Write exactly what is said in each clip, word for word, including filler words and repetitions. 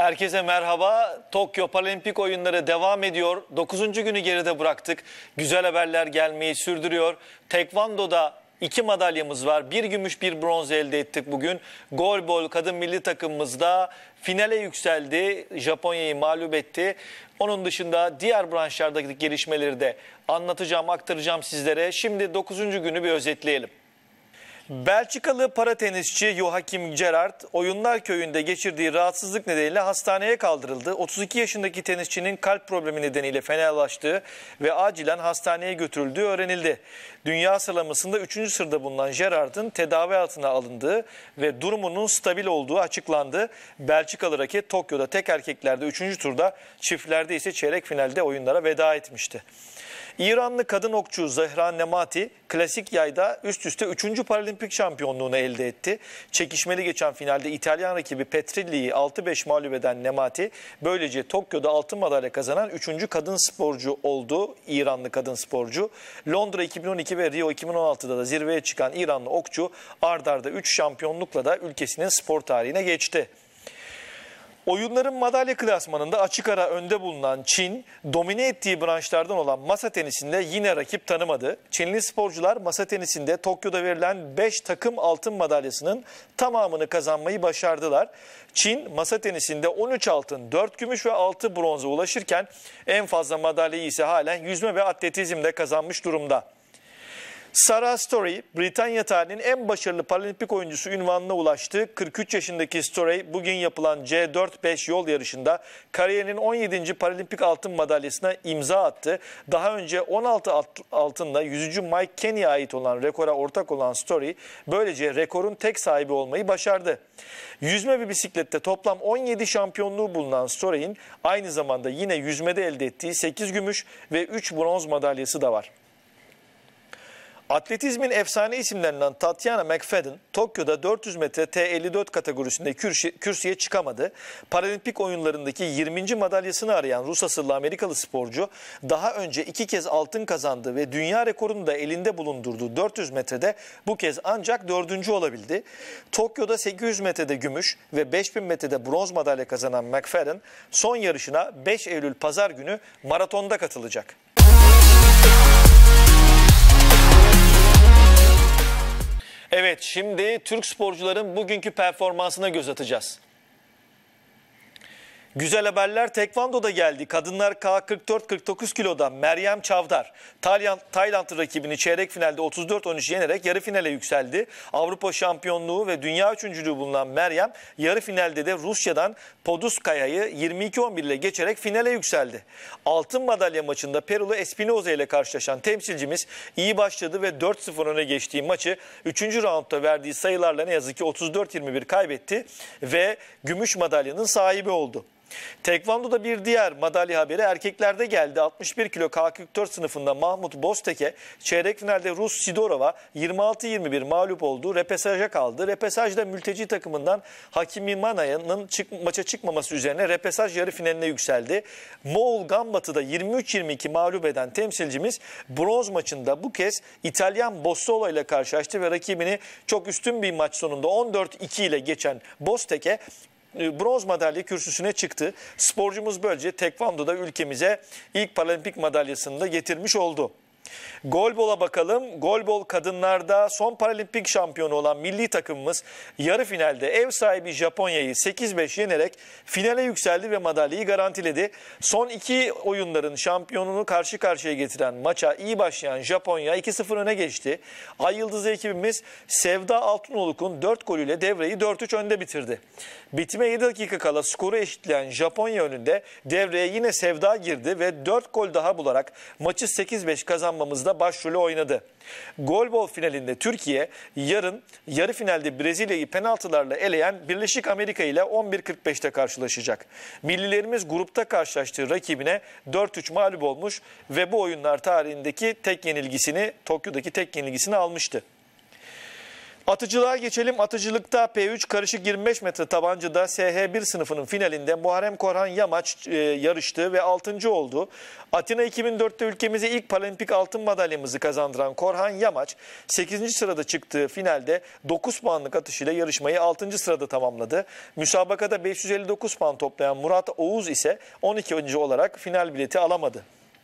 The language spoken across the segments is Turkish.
Herkese merhaba. Tokyo Paralimpik oyunları devam ediyor. dokuzuncu günü geride bıraktık. Güzel haberler gelmeyi sürdürüyor. Tekvando'da iki madalyamız var. Bir gümüş, bir bronz elde ettik bugün. Golbol kadın milli takımımız da finale yükseldi. Japonya'yı mağlup etti. Onun dışında diğer branşlardaki gelişmeleri de anlatacağım, aktaracağım sizlere. Şimdi dokuzuncu günü bir özetleyelim. Belçikalı para tenisçi Joachim Gerard, Oyunlar Köyü'nde geçirdiği rahatsızlık nedeniyle hastaneye kaldırıldı. otuz iki yaşındaki tenisçinin kalp problemi nedeniyle fenalaştığı ve acilen hastaneye götürüldüğü öğrenildi. Dünya sıralamasında üçüncü sırada bulunan Gerard'ın tedavi altına alındığı ve durumunun stabil olduğu açıklandı. Belçikalı raket Tokyo'da tek erkeklerde üçüncü turda, çiftlerde ise çeyrek finalde oyunlara veda etmişti. İranlı kadın okçu Zehra Nemati klasik yayda üst üste üçüncü paralimpik şampiyonluğunu elde etti. Çekişmeli geçen finalde İtalyan rakibi Petrilli'yi altı beş mağlup eden Nemati böylece Tokyo'da altın madalya kazanan üçüncü kadın sporcu oldu. İranlı kadın sporcu. Londra iki bin on iki ve Rio iki bin on altıda da zirveye çıkan İranlı okçu ard arda üç şampiyonlukla da ülkesinin spor tarihine geçti. Oyunların madalya klasmanında açık ara önde bulunan Çin, domine ettiği branşlardan olan masa tenisinde yine rakip tanımadı. Çinli sporcular masa tenisinde Tokyo'da verilen beş takım altın madalyasının tamamını kazanmayı başardılar. Çin masa tenisinde on üç altın, dört gümüş ve altı bronza ulaşırken en fazla madalyayı ise halen yüzme ve atletizmde kazanmış durumda. Sarah Storey, Britanya tarihinin en başarılı paralimpik oyuncusu unvanına ulaştı. kırk üç yaşındaki Storey bugün yapılan C dört beş yol yarışında kariyerinin on yedinci paralimpik altın madalyasına imza attı. Daha önce on altı altınla yüzücü Mike Kenny'e ait olan rekora ortak olan Storey böylece rekorun tek sahibi olmayı başardı. Yüzme ve bisiklette toplam on yedi şampiyonluğu bulunan Storey'in aynı zamanda yine yüzmede elde ettiği sekiz gümüş ve üç bronz madalyası da var. Atletizmin efsane isimlerinden Tatiana McFadden, Tokyo'da dört yüz metre T elli dört kategorisinde kürsü, kürsüye çıkamadı. Paralimpik oyunlarındaki yirminci madalyasını arayan Rus asıllı Amerikalı sporcu, daha önce iki kez altın kazandı ve dünya rekorunu da elinde bulundurduğu dört yüz metrede bu kez ancak dördüncü olabildi. Tokyo'da sekiz yüz metrede gümüş ve beş bin metrede bronz madalya kazanan McFadden, son yarışına beş Eylül Pazar günü maratonda katılacak. Evet, şimdi Türk sporcuların bugünkü performansına göz atacağız. Güzel haberler Tekvando'da geldi. Kadınlar K kırk dört kırk dokuz kiloda Meryem Çavdar, Tayland, Tayland rakibini çeyrek finalde otuz dört on üç yenerek yarı finale yükseldi. Avrupa şampiyonluğu ve dünya üçüncülüğü bulunan Meryem, yarı finalde de Rusya'dan Poduskaya'yı yirmi iki on bir ile geçerek finale yükseldi. Altın madalya maçında Perulu Espinoza ile karşılaşan temsilcimiz iyi başladı ve dört sıfır öne geçtiği maçı üçüncü raundda verdiği sayılarla ne yazık ki otuz dört yirmi bir kaybetti ve gümüş madalyanın sahibi oldu. Tekvando'da bir diğer madalya haberi erkeklerde geldi. altmış bir kilo K kırk dört sınıfında Mahmut Bozteke çeyrek finalde Rus Sidorova yirmi altı yirmi bir mağlup oldu. Repesaja kaldı. Repesajda mülteci takımından Hakimi Manaya'nın çık maça çıkmaması üzerine repesaj yarı finaline yükseldi. Moğol Gambat'ı da yirmi üç yirmi iki mağlup eden temsilcimiz bronz maçında bu kez İtalyan Bossolo ile karşılaştı ve rakibini çok üstün bir maç sonunda on dört iki ile geçen Bozteke bronz madalya kürsüsüne çıktı. Sporcumuz böylece Tekvando'da ülkemize ilk paralimpik madalyasını da getirmiş oldu. Golbol'a bakalım. Golbol kadınlarda son paralimpik şampiyonu olan milli takımımız yarı finalde ev sahibi Japonya'yı sekiz beş yenerek finale yükseldi ve madalyayı garantiledi. Son iki oyunların şampiyonunu karşı karşıya getiren maça iyi başlayan Japonya iki sıfır öne geçti. Ay Yıldızı ekibimiz Sevda Altınoluk'un dört golüyle devreyi dört üç önde bitirdi. Bitime yedi dakika kala skoru eşitleyen Japonya önünde devreye yine Sevda girdi ve dört gol daha bularak maçı sekiz beş kazanmamızda başrolü oynadı. Golbol finalinde Türkiye yarın yarı finalde Brezilya'yı penaltılarla eleyen Birleşik Amerika ile on bir kırk beşte karşılaşacak. Millilerimiz grupta karşılaştığı rakibine dört üç mağlup olmuş ve bu oyunlar tarihindeki tek yenilgisini, Tokyo'daki tek yenilgisini almıştı. Atıcılığa geçelim. Atıcılıkta P üç karışık yirmi beş metre tabancada S H bir sınıfının finalinde Muharrem Korhan Yamaç e, yarıştı ve altıncı oldu. Atina iki bin dörtte ülkemize ilk paralimpik altın madalyamızı kazandıran Korhan Yamaç sekizinci sırada çıktığı finalde dokuz puanlık atışıyla yarışmayı altıncı sırada tamamladı. Müsabakada beş yüz elli dokuz puan toplayan Murat Oğuz ise on ikinci olarak final bileti alamadı.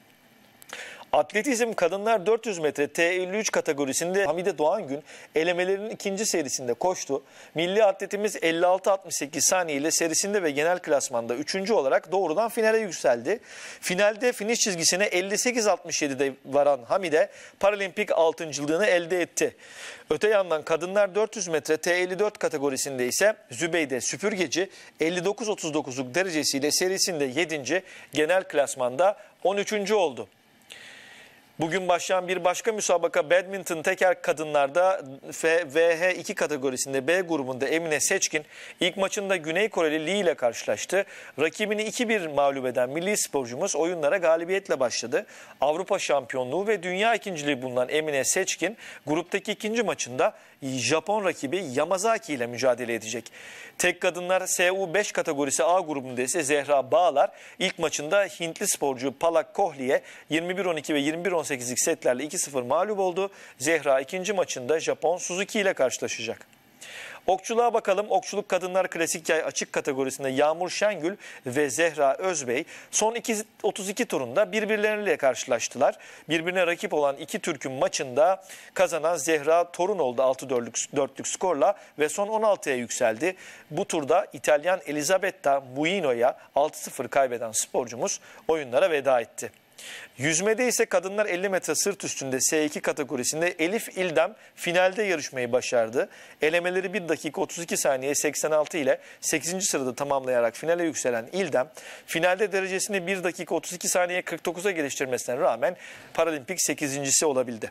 Atletizm kadınlar dört yüz metre T elli üç kategorisinde Hamide Doğangün elemelerinin ikinci serisinde koştu. Milli atletimiz elli altı altmış sekiz saniye ile serisinde ve genel klasmanda üçüncü olarak doğrudan finale yükseldi. Finalde finish çizgisine elli sekiz altmış yedide varan Hamide paralimpik altıncılığını elde etti. Öte yandan kadınlar dört yüz metre T elli dört kategorisinde ise Zübeyde Süpürgeci elli dokuz otuz dokuzluk derecesiyle serisinde yedinci, genel klasmanda on üçüncü oldu. Bugün başlayan bir başka müsabaka badminton teker kadınlarda V H iki kategorisinde B grubunda Emine Seçkin ilk maçında Güney Koreli Lee ile karşılaştı. Rakibini iki bir mağlup eden milli sporcumuz oyunlara galibiyetle başladı. Avrupa şampiyonluğu ve dünya ikinciliği bulunan Emine Seçkin gruptaki ikinci maçında Japon rakibi Yamazaki ile mücadele edecek. Tek kadınlar S U beş kategorisi A grubunda ise Zehra Bağlar ilk maçında Hintli sporcu Palak Kohli'ye yirmi bir on iki ve yirmi bir on sekizlik setlerle iki sıfır mağlup oldu. Zehra ikinci maçında Japon Suzuki ile karşılaşacak. Okçuluğa bakalım. Okçuluk kadınlar klasik yay açık kategorisinde Yağmur Şengül ve Zehra Özbey son otuz iki turunda birbirleriyle karşılaştılar. Birbirine rakip olan iki Türk'ün maçında kazanan Zehra Torun oldu altı dörtlük skorla ve son on altıya yükseldi. Bu turda İtalyan Elisabetta Muino'ya altı sıfır kaybeden sporcumuz oyunlara veda etti. Yüzmede ise kadınlar elli metre sırt üstünde S iki kategorisinde Elif İldem finalde yarışmayı başardı. Elemeleri bir dakika otuz iki saniye seksen altı ile sekizinci sırada tamamlayarak finale yükselen İldem, finalde derecesini bir dakika otuz iki saniye kırk dokuza geliştirmesine rağmen paralimpik sekizincisi olabildi.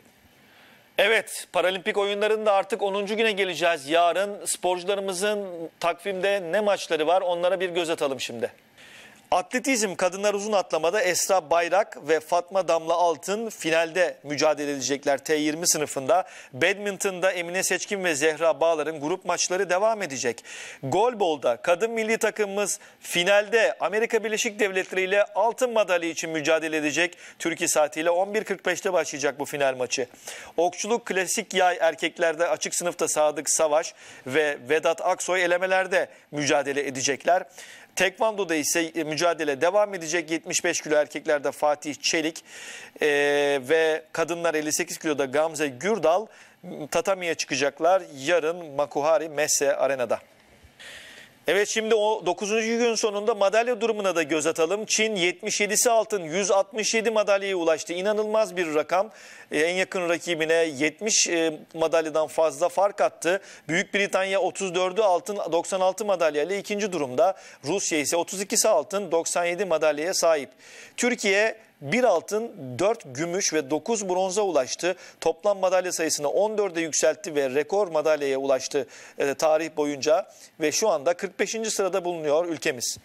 Evet, paralimpik oyunlarında artık onuncu güne geleceğiz. Yarın sporcularımızın takvimde ne maçları var, onlara bir göz atalım şimdi. Atletizm kadınlar uzun atlamada Esra Bayrak ve Fatma Damla Altın finalde mücadele edecekler T yirmi sınıfında. Badminton'da Emine Seçkin ve Zehra Bağlar'ın grup maçları devam edecek. Golbol'da kadın milli takımımız finalde Amerika Birleşik Devletleri ile altın madalya için mücadele edecek. Türkiye saatiyle on bir kırk beşte başlayacak bu final maçı. Okçuluk klasik yay erkeklerde açık sınıfta Sadık Savaş ve Vedat Aksoy elemelerde mücadele edecekler. Tekvando'da ise mücadele devam edecek. yetmiş beş kilo erkeklerde Fatih Çelik e, ve kadınlar elli sekiz kiloda Gamze Gürdal tatamiye çıkacaklar yarın Makuhari Messe Arena'da. Evet, şimdi o dokuzuncu gün sonunda madalya durumuna da göz atalım. Çin yetmiş yedisi altın, yüz altmış yedi madalyaya ulaştı. İnanılmaz bir rakam. Ee, en yakın rakibine yetmiş e, madalyadan fazla fark attı. Büyük Britanya otuz dördü altın, doksan altı madalyayla ikinci durumda. Rusya ise otuz ikisi altın, doksan yedi madalyaya sahip. Türkiye bir altın, dört gümüş ve dokuz bronza ulaştı. Toplam madalya sayısını on dörde yükseltti ve rekor madalyaya ulaştı e, tarih boyunca. Ve şu anda kırk beşinci sırada bulunuyor ülkemiz.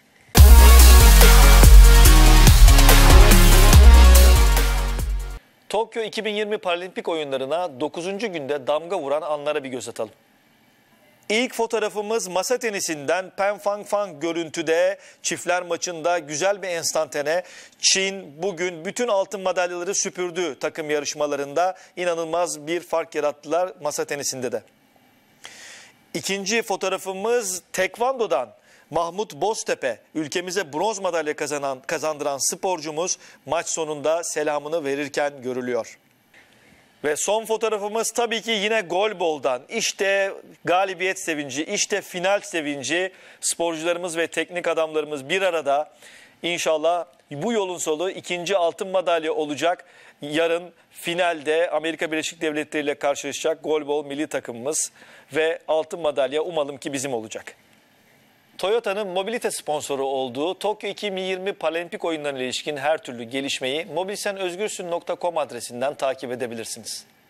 Tokyo iki bin yirmi Paralimpik oyunlarına dokuzuncu günde damga vuran anlara bir göz atalım. İlk fotoğrafımız masa tenisinden Pen Fang Fang görüntüde çiftler maçında güzel bir enstantane. Çin bugün bütün altın madalyaları süpürdü takım yarışmalarında. İnanılmaz bir fark yarattılar masa tenisinde de. İkinci fotoğrafımız Tekvando'dan. Mahmut Boztepe ülkemize bronz madalya kazanan, kazandıran sporcumuz maç sonunda selamını verirken görülüyor. Ve son fotoğrafımız tabii ki yine golboldan. İşte galibiyet sevinci, işte final sevinci. Sporcularımız ve teknik adamlarımız bir arada. İnşallah bu yolun sonu ikinci altın madalya olacak. Yarın finalde Amerika Birleşik Devletleri ile karşılaşacak golbol milli takımımız ve altın madalya umalım ki bizim olacak. Toyota'nın mobilite sponsoru olduğu Tokyo iki bin yirmi Paralimpik oyunlarına ilişkin her türlü gelişmeyi mobilsenözgürsün nokta com adresinden takip edebilirsiniz.